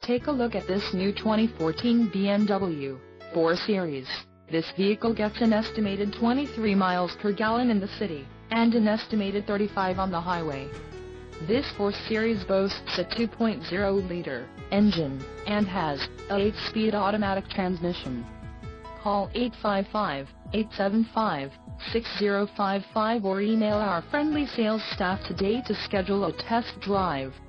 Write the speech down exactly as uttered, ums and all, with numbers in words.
take a look at this new twenty fourteen B M W four Series. This vehicle gets an estimated twenty-three miles per gallon in the city, and an estimated thirty-five on the highway. This four Series boasts a two point oh liter engine, and has a eight speed automatic transmission. Call eight five five, eight seven five, six zero five five or email our friendly sales staff today to schedule a test drive.